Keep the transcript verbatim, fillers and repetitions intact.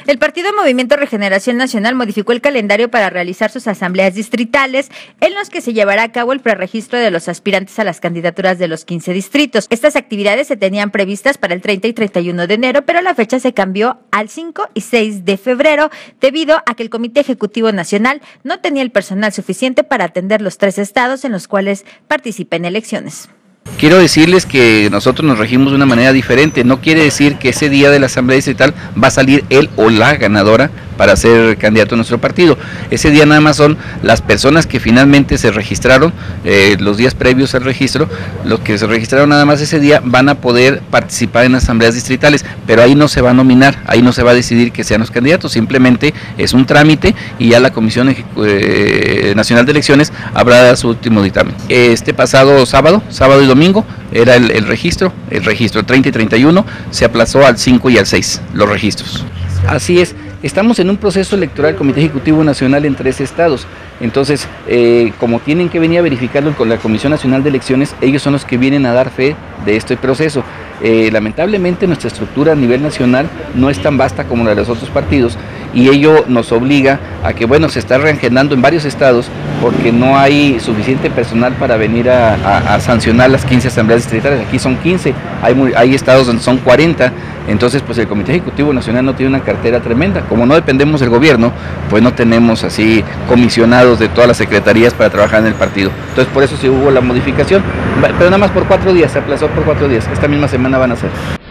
El Partido Movimiento Regeneración Nacional modificó el calendario para realizar sus asambleas distritales, en los que se llevará a cabo el preregistro de los aspirantes a las candidaturas de los quince distritos. Estas actividades se tenían previstas para el treinta y treinta y uno de enero, pero la fecha se cambió al cinco y seis de febrero, debido a que el Comité Ejecutivo Nacional no tenía el personal suficiente para atender los tres estados en los cuales participa en elecciones. Quiero decirles que nosotros nos regimos de una manera diferente. No quiere decir que ese día de la asamblea distrital va a salir él o la ganadora para ser candidato a nuestro partido. Ese día nada más son las personas que finalmente se registraron, eh, los días previos al registro, los que se registraron nada más ese día van a poder participar en asambleas distritales, pero ahí no se va a nominar, ahí no se va a decidir que sean los candidatos, simplemente es un trámite y ya la Comisión eh, Nacional de Elecciones habrá dado su último dictamen. Este pasado sábado, sábado y domingo, era el, el registro, el registro treinta y treinta y uno, se aplazó al cinco y al seis, los registros. Así es. Estamos en un proceso electoral, Comité Ejecutivo Nacional en tres estados, entonces eh, como tienen que venir a verificarlo con la Comisión Nacional de Elecciones, ellos son los que vienen a dar fe de este proceso. Eh, lamentablemente nuestra estructura a nivel nacional no es tan vasta como la de los otros partidos y ello nos obliga a que bueno, se está reagendando en varios estados porque no hay suficiente personal para venir a, a, a sancionar las quince asambleas distritales. Aquí son quince, hay, muy, hay estados donde son cuarenta, entonces pues el Comité Ejecutivo Nacional no tiene una cartera tremenda. Como no dependemos del gobierno, pues no tenemos así comisionados de todas las secretarías para trabajar en el partido. Entonces por eso sí hubo la modificación, pero nada más por cuatro días, se aplazó por cuatro días, esta misma semana van a ser.